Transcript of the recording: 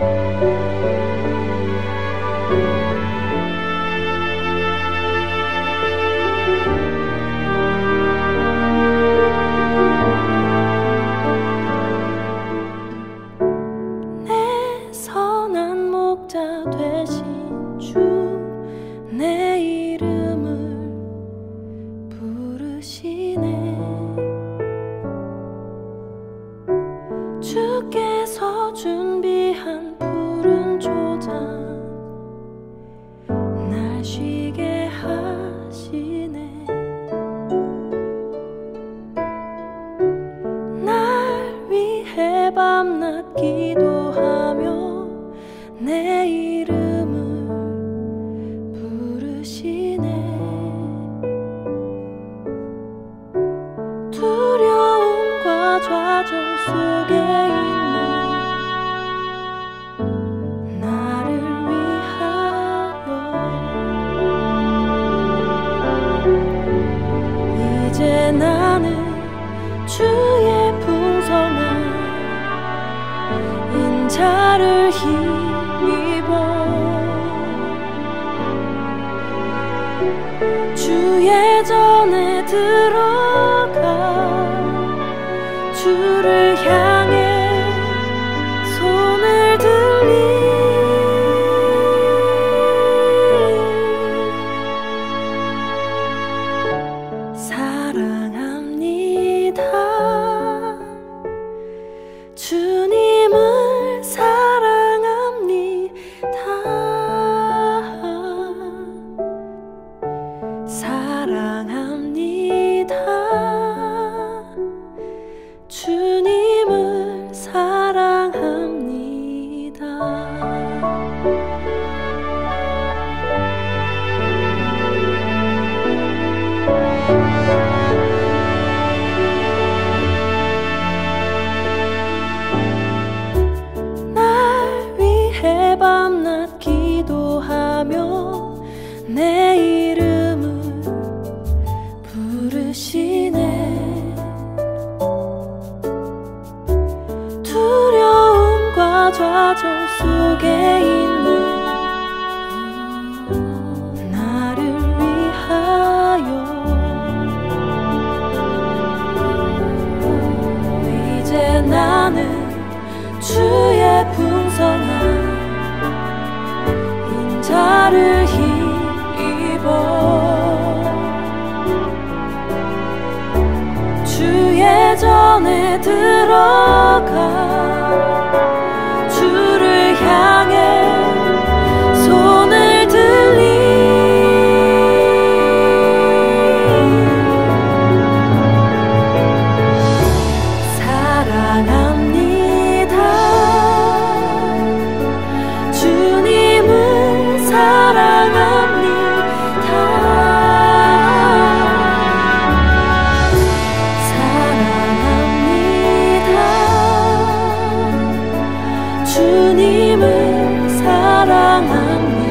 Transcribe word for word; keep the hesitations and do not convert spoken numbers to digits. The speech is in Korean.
내 이름을 부르시네. 주께서 준비한 푸른 초장 날 쉬게 하시네. 날 위해 밤낮 기도하며 내 이름을 부르시네. 두려움과 좌절 속에 있는 나를 위하여 이제 나는 주의 풍성한 인자를 힘입어 주의 전에 들어가 주를 향해 손을 들리. 사랑합니다. 주님을 사랑합니다. 사랑합니다. 주님을 사랑합니다. 날 위해 밤낮 기도하며 내 이름을 부르시네. 두려움과 좌절 속에 있는 나를 위하여 이제 나는 주의 풍성한 인자를 힘입어 주의 전에 들어가 주를 향해 손을 들리. 사랑합니다. 주님을 사랑합니다. 사랑합니다. 주님을 사랑합니다.